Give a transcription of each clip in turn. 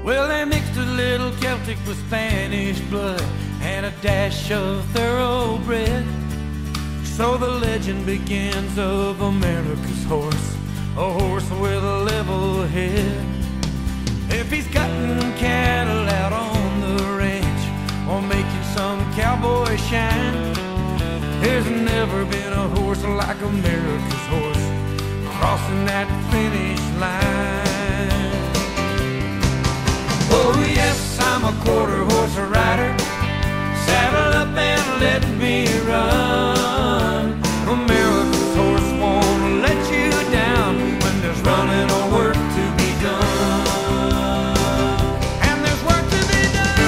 Well, they mixed a little Celtic with Spanish blood and a dash of thoroughbred. So the legend begins of America's horse, a horse with a level head. If he's cutting cattle out on the ranch or making some cowboy shine, there's never been a horse like America's horse crossing that finish line. Oh yes, I'm a quarter horse rider. Saddle up and let me run. America's horse won't let you down when there's running or work to be done. And there's work to be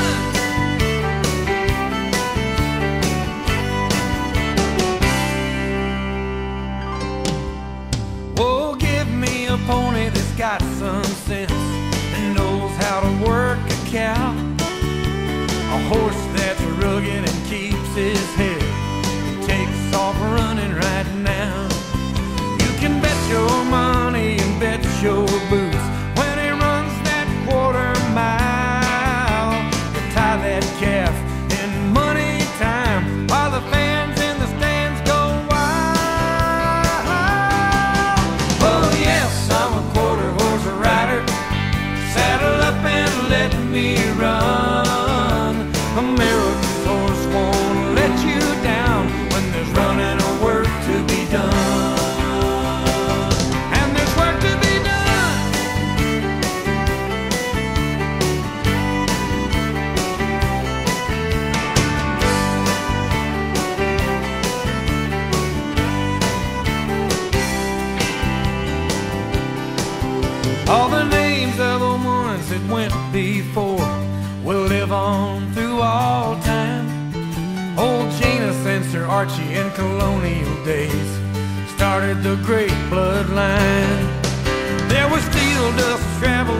done. Oh, give me a pony that's got some sense and knows how to work a cow. A horse that's rugged and keeps his head and takes off running right now. You can bet your money and bet your boots when he runs that quarter mile. You tie that calf in money time while the fans in the stands go wild. Oh yes, I'm a quarter horse rider. Saddle up and let me run. America's horse won't let you down when there's running or work to be done. And there's work to be done. All the names of the ones that went before will live on through all time. Old Janus and Sir Archie in colonial days started the great bloodline. There was steel dust travel